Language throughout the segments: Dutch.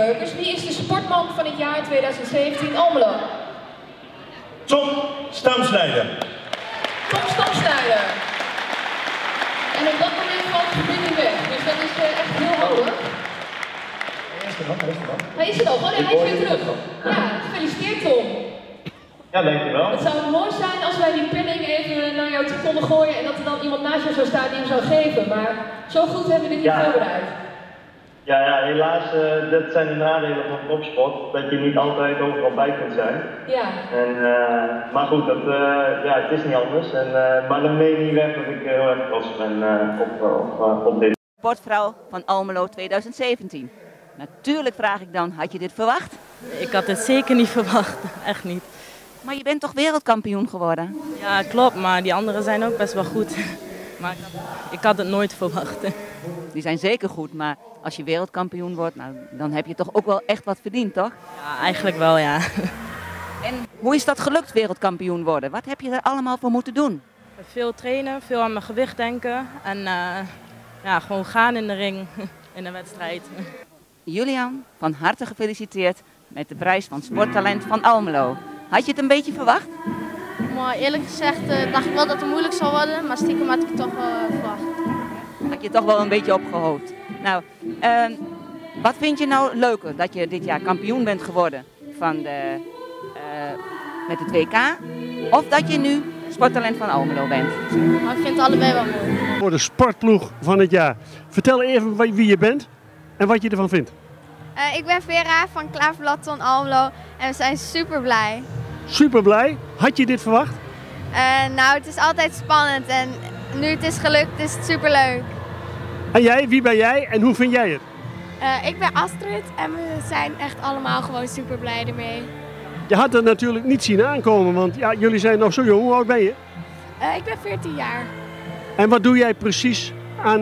Beukers. Wie is de sportman van het jaar 2017 Almelo? Tom Stamsnijder. Tom Stamsnijder. En op dat moment valt de verbinding weg, dus dat is echt heel handig. Hij is er nog, hij is weer terug. Ja, gefeliciteerd Tom. Ja, dankjewel. Het zou mooi zijn als wij die penning even naar jou toe konden gooien en dat er dan iemand naast jou zou staan die hem zou geven. Maar zo goed hebben we dit niet voorbereid. Ja, helaas, dat zijn de nadelen van topsport, dat je niet altijd overal bij kunt zijn. Ja. Maar goed, het is niet anders. Maar dat meen niet weg dat ik heel erg trots ben op dit. Sportvrouw van Almelo 2017. Natuurlijk vraag ik dan, had je dit verwacht? Ik had het zeker niet verwacht, echt niet. Maar je bent toch wereldkampioen geworden? Ja, klopt, maar die anderen zijn ook best wel goed. Maar ik had het nooit verwacht. Die zijn zeker goed, maar als je wereldkampioen wordt, nou, dan heb je toch ook wel echt wat verdiend, toch? Ja, eigenlijk wel, ja. En hoe is dat gelukt, wereldkampioen worden? Wat heb je er allemaal voor moeten doen? Veel trainen, veel aan mijn gewicht denken en gewoon gaan in de ring, in de wedstrijd. Julian, van harte gefeliciteerd met de prijs van Sporttalent van Almelo. Had je het een beetje verwacht? Maar eerlijk gezegd dacht ik wel dat het moeilijk zou worden, maar stiekem had ik het toch wel verwacht. Had je toch wel een beetje opgehoopt. Nou, wat vind je nou leuker? Dat je dit jaar kampioen bent geworden met het WK? Of dat je nu Sporttalent van Almelo bent? Maar ik vind het allebei wel mooi. Voor de sportploeg van het jaar. Vertel even wie je bent en wat je ervan vindt. Ik ben Vera van Klaverplaton Almelo en we zijn super blij. Super blij. Had je dit verwacht? Nou, het is altijd spannend en nu het is gelukt is het super leuk. En jij, wie ben jij en hoe vind jij het? Ik ben Astrid en we zijn echt allemaal gewoon super blij ermee. Je had het natuurlijk niet zien aankomen, want ja, jullie zijn nog zo jong. Hoe oud ben je? Ik ben 14 jaar. En wat doe jij precies aan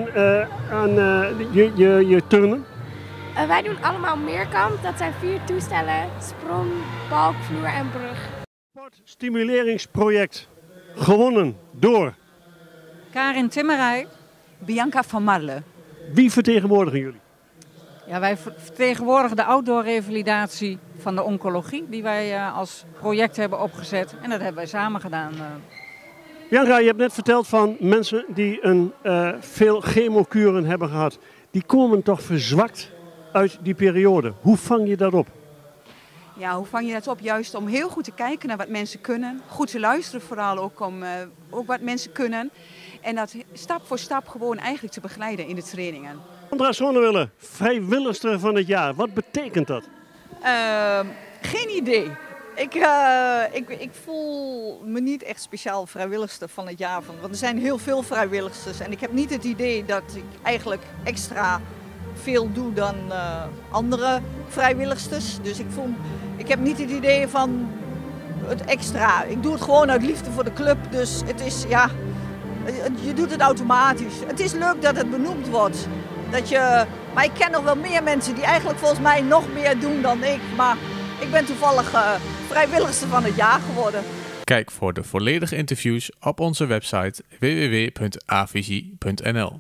je turnen? Wij doen allemaal meerkamp. Dat zijn 4 toestellen. Sprong, balk, vloer en brug. Sportstimuleringsproject. Gewonnen door? Karin Timmerij, Bianca van Marle. Wie vertegenwoordigen jullie? Ja, wij vertegenwoordigen de outdoor-revalidatie van de oncologie. Die wij als project hebben opgezet. En dat hebben wij samen gedaan. Bianca, je hebt net verteld van mensen die veel chemokuren hebben gehad. Die komen toch verzwakt uit die periode. Hoe vang je dat op? Ja, hoe vang je dat op? Juist om heel goed te kijken naar wat mensen kunnen. Goed te luisteren vooral ook om wat mensen kunnen. En dat stap voor stap gewoon eigenlijk te begeleiden in de trainingen. Sandra Zonnewille, vrijwilligster van het jaar. Wat betekent dat? Geen idee. Ik voel me niet echt speciaal vrijwilligster van het jaar. Want er zijn heel veel vrijwilligsters. En ik heb niet het idee dat ik eigenlijk extra veel doe dan andere vrijwilligsters. Dus ik heb niet het idee van het extra. Ik doe het gewoon uit liefde voor de club. Dus het is, ja, je doet het automatisch. Het is leuk dat het benoemd wordt. Maar ik ken nog wel meer mensen die eigenlijk volgens mij nog meer doen dan ik. Maar ik ben toevallig vrijwilligster van het jaar geworden. Kijk voor de volledige interviews op onze website www.avisie.nl.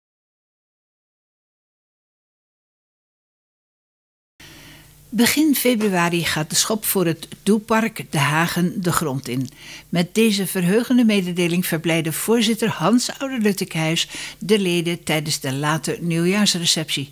Begin februari gaat de schop voor het Doepark De Hagen de grond in. Met deze verheugende mededeling verblijde voorzitter Hans Oude-Luttekhuis de leden tijdens de late nieuwjaarsreceptie.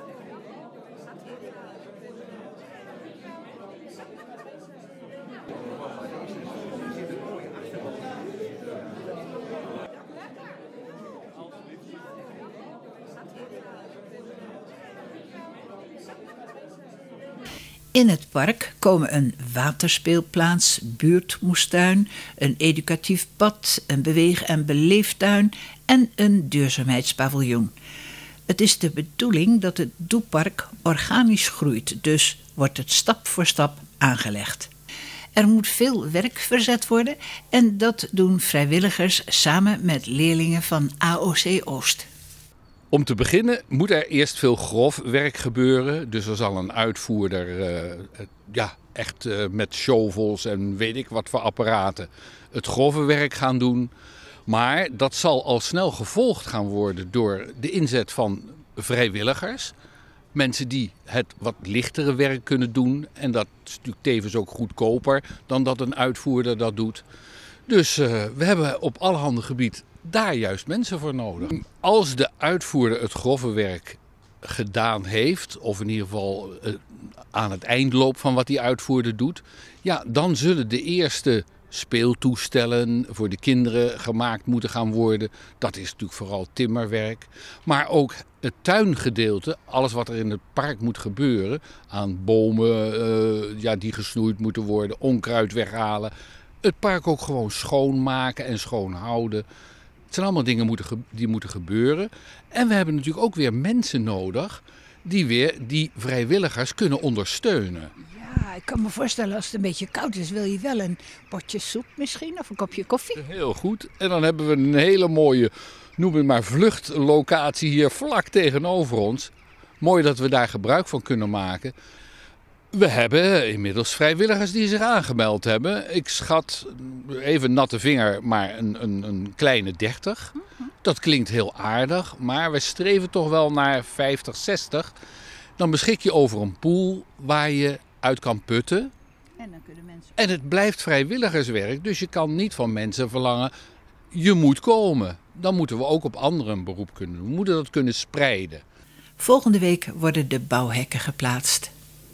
In het park komen een waterspeelplaats, buurtmoestuin, een educatief bad, een beweeg- en beleeftuin en een duurzaamheidspaviljoen. Het is de bedoeling dat het Doepark organisch groeit, dus wordt het stap voor stap aangelegd. Er moet veel werk verzet worden en dat doen vrijwilligers samen met leerlingen van AOC Oost. Om te beginnen moet er eerst veel grof werk gebeuren. Dus er zal een uitvoerder echt met shovels en weet ik wat voor apparaten het grove werk gaan doen. Maar dat zal al snel gevolgd gaan worden door de inzet van vrijwilligers. Mensen die het wat lichtere werk kunnen doen. En dat is natuurlijk tevens ook goedkoper dan dat een uitvoerder dat doet. Dus we hebben op allerhande gebied daar juist mensen voor nodig. Als de uitvoerder het grove werk gedaan heeft, of in ieder geval aan het eind loopt van wat die uitvoerder doet, ja, dan zullen de eerste speeltoestellen voor de kinderen gemaakt moeten gaan worden. Dat is natuurlijk vooral timmerwerk. Maar ook het tuingedeelte, alles wat er in het park moet gebeuren, aan bomen die gesnoeid moeten worden, onkruid weghalen. Het park ook gewoon schoonmaken en schoonhouden. Het zijn allemaal dingen die moeten gebeuren. En we hebben natuurlijk ook weer mensen nodig die vrijwilligers kunnen ondersteunen. Ja, ik kan me voorstellen als het een beetje koud is, wil je wel een potje soep misschien of een kopje koffie? Heel goed. En dan hebben we een hele mooie, noem het maar, vluchtlocatie hier vlak tegenover ons. Mooi dat we daar gebruik van kunnen maken. We hebben inmiddels vrijwilligers die zich aangemeld hebben. Ik schat, even natte vinger, maar een kleine 30. Dat klinkt heel aardig, maar we streven toch wel naar 50, 60. Dan beschik je over een pool waar je uit kan putten. En dan kunnen mensen... En het blijft vrijwilligerswerk, dus je kan niet van mensen verlangen, je moet komen. Dan moeten we ook op anderen een beroep kunnen doen. We moeten dat kunnen spreiden. Volgende week worden de bouwhekken geplaatst.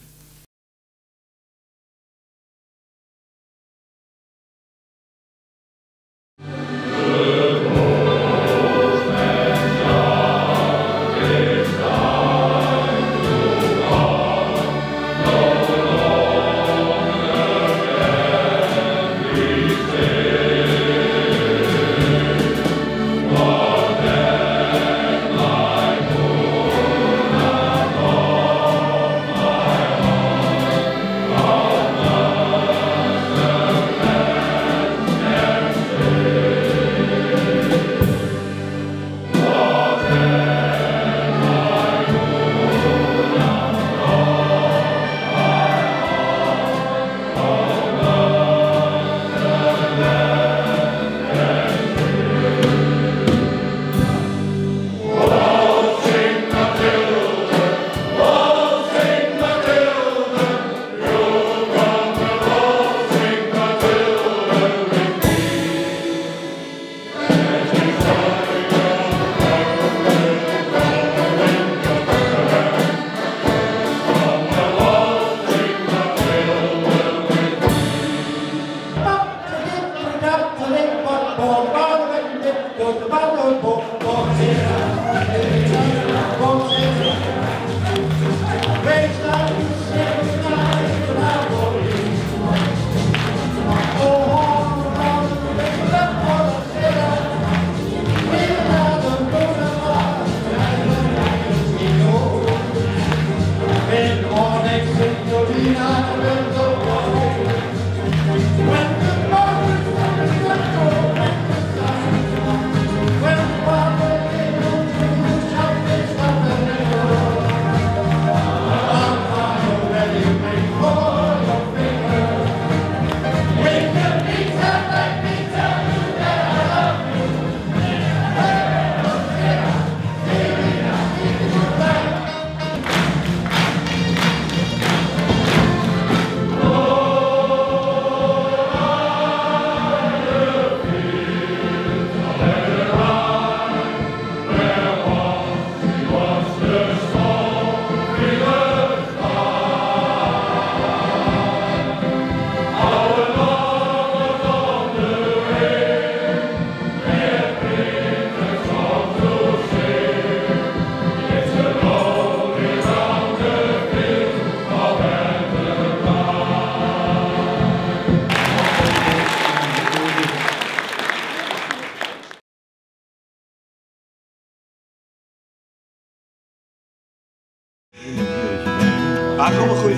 Ah, kom maar goed.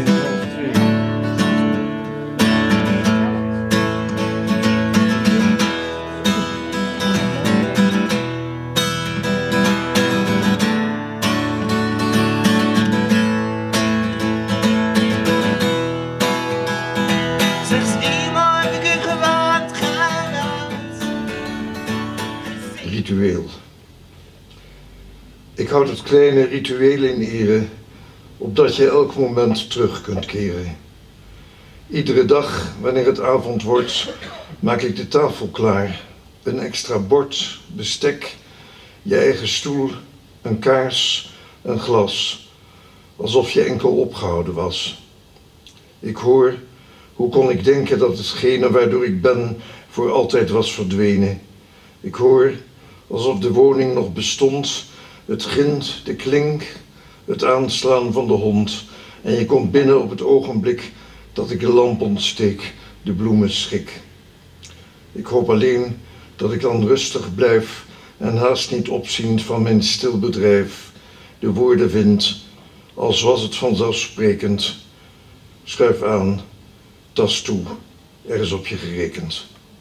Ritueel. Ik houd het kleine ritueel in ere opdat je elk moment terug kunt keren. Iedere dag, wanneer het avond wordt, maak ik de tafel klaar. Een extra bord, bestek, je eigen stoel, een kaars, een glas. Alsof je enkel opgehouden was. Ik hoor, hoe kon ik denken dat hetgene waardoor ik ben voor altijd was verdwenen. Ik hoor, alsof de woning nog bestond, het grind, de klink, het aanslaan van de hond. En je komt binnen op het ogenblik dat ik de lamp ontsteek, de bloemen schik. Ik hoop alleen dat ik dan rustig blijf en haast niet opziend van mijn stil bedrijf de woorden vind, als was het vanzelfsprekend. Schuif aan, tas toe, er is op je gerekend.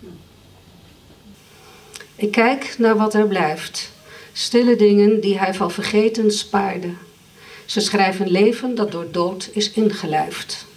Ik kijk naar wat er blijft. Stille dingen die hij van vergeten spaarde. Ze schrijven leven dat door dood is ingelijfd.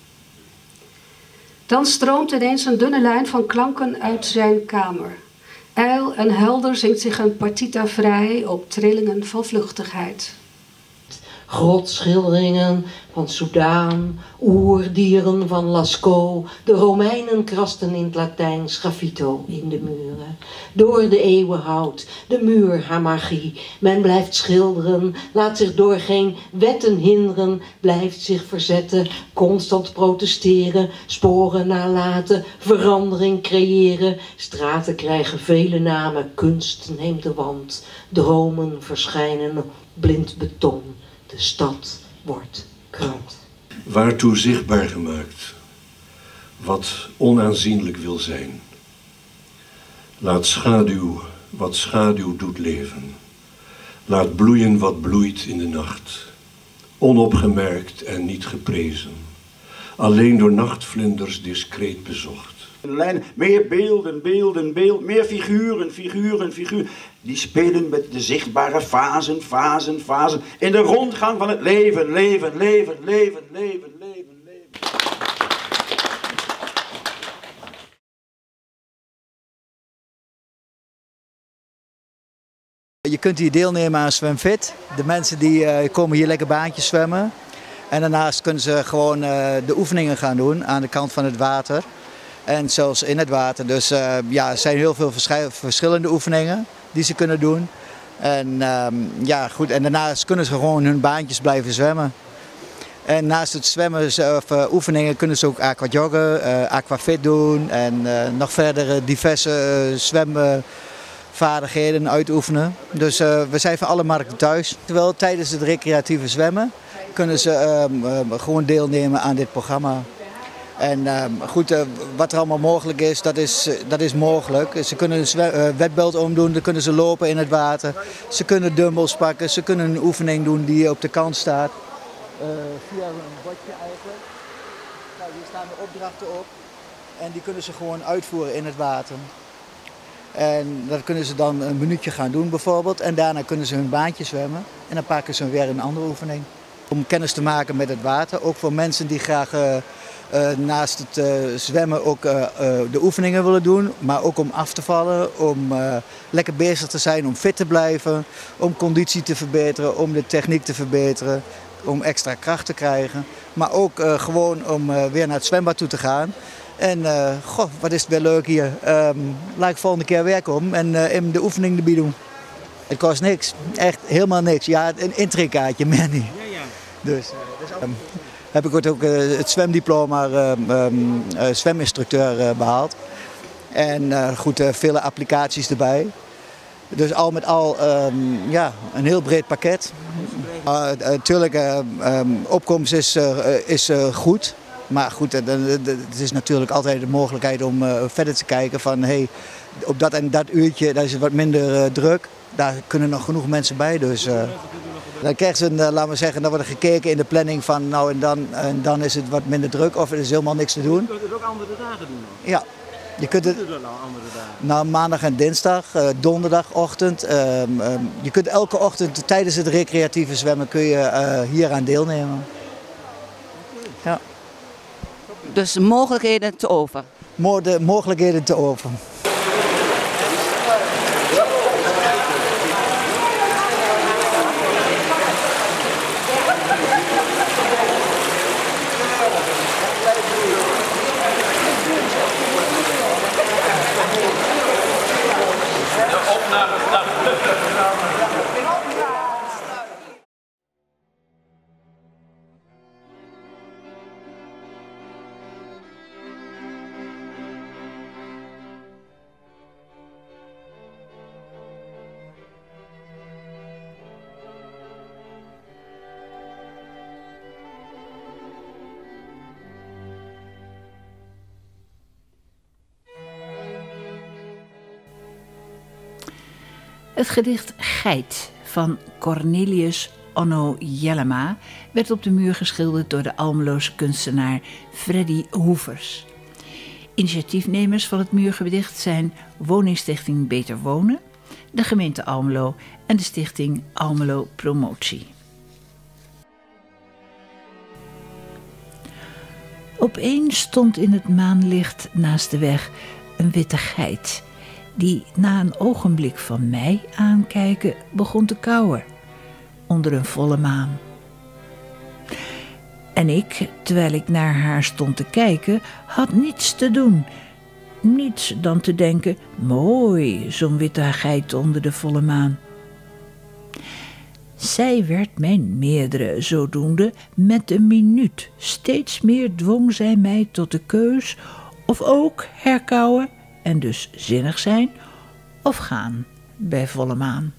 Dan stroomt ineens een dunne lijn van klanken uit zijn kamer. Ijl en helder zingt zich een partita vrij op trillingen van vluchtigheid. Grotschilderingen van Soudaan, oerdieren van Lascaux. De Romeinen krasten in het Latijn sgraffito in de muren. Door de eeuwen houdt de muur haar magie. Men blijft schilderen, laat zich door geen wetten hinderen, blijft zich verzetten, constant protesteren, sporen nalaten, verandering creëren. Straten krijgen vele namen, kunst neemt de wand, dromen verschijnen op blind beton. De stad wordt krant. Waartoe zichtbaar gemaakt, wat onaanzienlijk wil zijn. Laat schaduw wat schaduw doet leven. Laat bloeien wat bloeit in de nacht. Onopgemerkt en niet geprezen. Alleen door nachtvlinders discreet bezocht. Meer beelden, beelden, beelden, meer figuren, figuren, figuren. Die spelen met de zichtbare fasen, fasen, fasen. In de rondgang van het leven, leven, leven, leven, leven, leven, leven. Je kunt hier deelnemen aan Zwemfit. De mensen die komen hier lekker baantjes zwemmen. En daarnaast kunnen ze gewoon de oefeningen gaan doen aan de kant van het water. En zelfs in het water. Dus ja, er zijn heel veel verschillende oefeningen die ze kunnen doen. En ja, goed. En daarnaast kunnen ze gewoon hun baantjes blijven zwemmen. En naast het zwemmen of oefeningen kunnen ze ook aquajoggen, aquafit doen. En nog verder diverse zwemvaardigheden uitoefenen. Dus we zijn voor alle markten thuis. Terwijl tijdens het recreatieve zwemmen kunnen ze gewoon deelnemen aan dit programma. En goed, wat er allemaal mogelijk is, dat is mogelijk. Ze kunnen een wetbelt omdoen, dan kunnen ze lopen in het water. Ze kunnen dumbbells pakken, ze kunnen een oefening doen die op de kant staat. Via een bordje eigenlijk. Nou, hier staan de opdrachten op. En die kunnen ze gewoon uitvoeren in het water. En dat kunnen ze dan een minuutje gaan doen bijvoorbeeld. En daarna kunnen ze hun baantje zwemmen. En dan pakken ze weer een andere oefening. Om kennis te maken met het water, ook voor mensen die graag naast het zwemmen ook de oefeningen willen doen. Maar ook om af te vallen, om lekker bezig te zijn, om fit te blijven. Om conditie te verbeteren, om de techniek te verbeteren. Om extra kracht te krijgen. Maar ook gewoon om weer naar het zwembad toe te gaan. En goh, wat is het weer leuk hier. Laat ik volgende keer weer komen en in de oefening erbij doen. Het kost niks, echt helemaal niks. Ja, een intrekkaartje, meer niet. Dus heb ik ook het zwemdiploma zweminstructeur behaald. En goed, vele applicaties erbij. Dus al met al ja, een heel breed pakket. Natuurlijk, opkomst is goed. Maar goed, het is natuurlijk altijd de mogelijkheid om verder te kijken van hey, op dat en dat uurtje daar is het wat minder druk. Daar kunnen nog genoeg mensen bij. Dus dan krijgen ze, laten we zeggen, dan wordt er gekeken in de planning van nou en dan is het wat minder druk of er is helemaal niks te doen. Je kunt het ook andere dagen doen dan? Ja. Je kunt het nou andere dagen? Nou, maandag en dinsdag, donderdagochtend. Je kunt elke ochtend tijdens het recreatieve zwemmen kun je hier aan deelnemen. Ja. Dus mogelijkheden te over? De mogelijkheden te over. Het gedicht Geit van Cornelius Onno Jellema werd op de muur geschilderd door de Almeloze kunstenaar Freddy Hoevers. Initiatiefnemers van het muurgedicht zijn Woningstichting Beter Wonen, de gemeente Almelo en de stichting Almelo Promotie. Opeens stond in het maanlicht naast de weg een witte geit, die na een ogenblik van mij aankijken begon te kauwen onder een volle maan. En ik, terwijl ik naar haar stond te kijken, had niets te doen. Niets dan te denken, mooi, zo'n witte geit onder de volle maan. Zij werd mijn meerdere zodoende met een minuut. Steeds meer dwong zij mij tot de keus of ook herkauwen en dus zinnig zijn of gaan bij volle maan.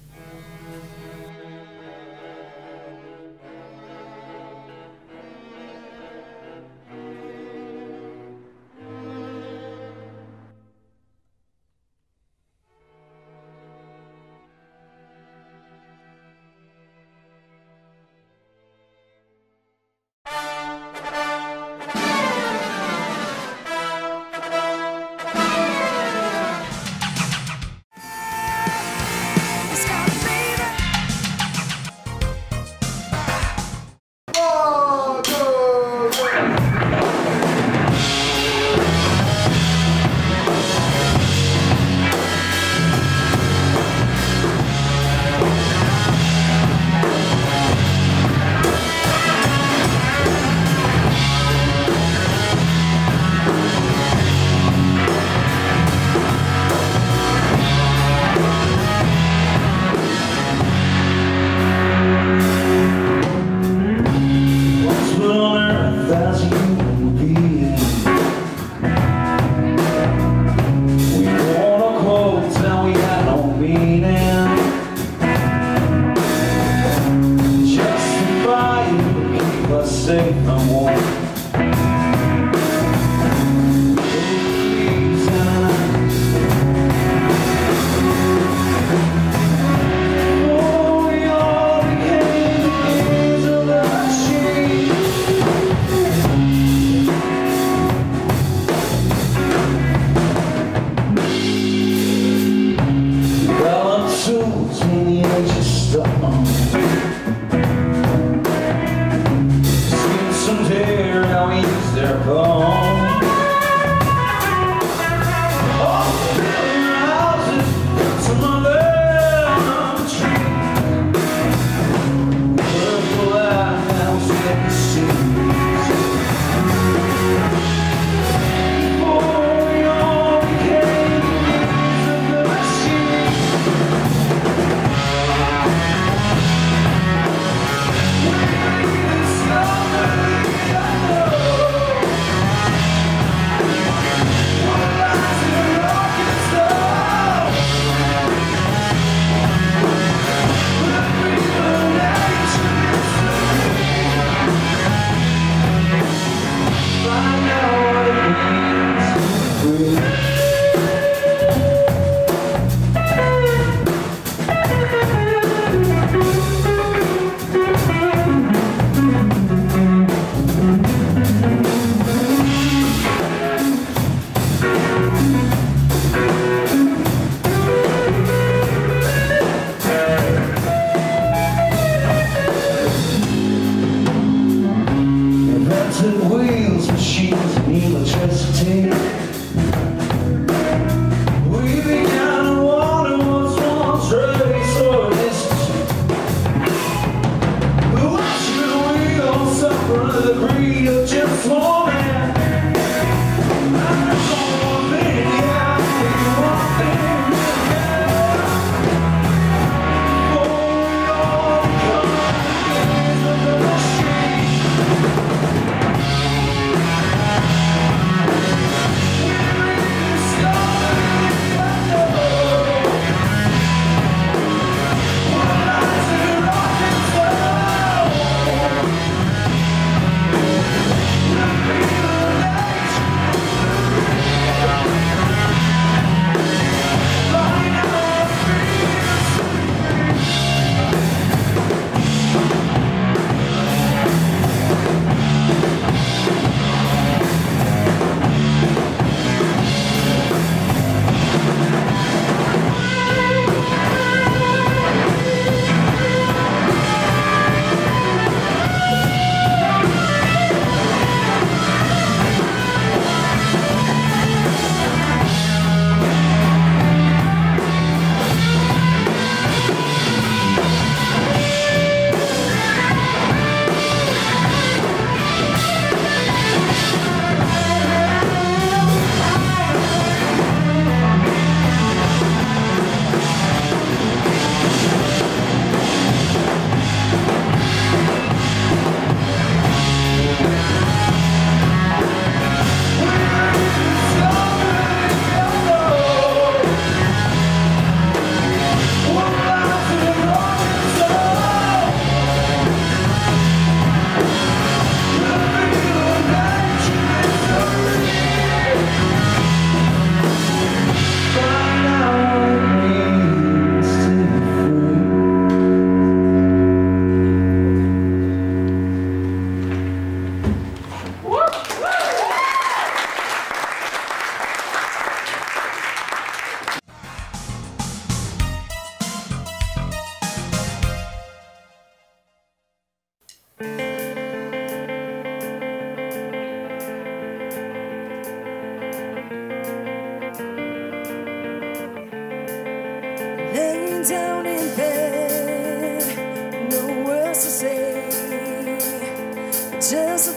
The sky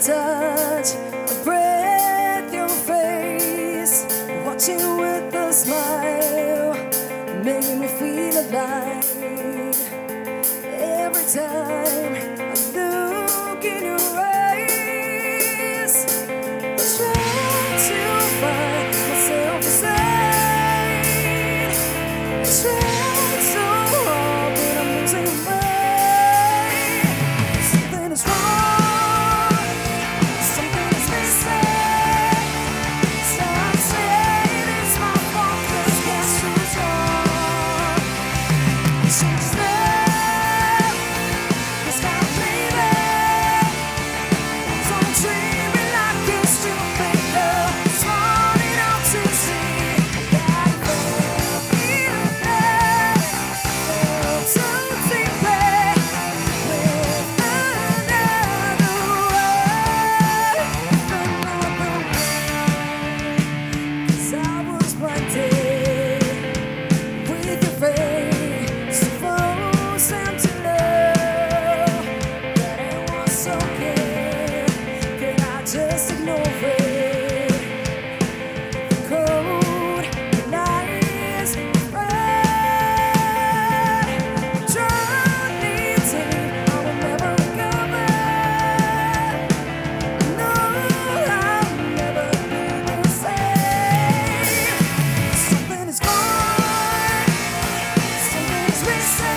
touch, a breath, your face, watching with a smile, making me feel alive. Every time I look in your eyes, I try to find myself inside. I try so hard, but I'm losing mind. Something is wrong, something is missing. Stop saying it's my fault, 'cause guess who's wrong? She's there, it's got baby. Don't treat me like you stupid girl. Smart enough to see that I fell in love so deeply with another one. 'Cause I was blinded with your face, supposed to know that it was okay. Could I just ignore it? The cold, the nights, right? Journey deep, I will never recover. No, I'll never be the same. Something is gone, something is missing.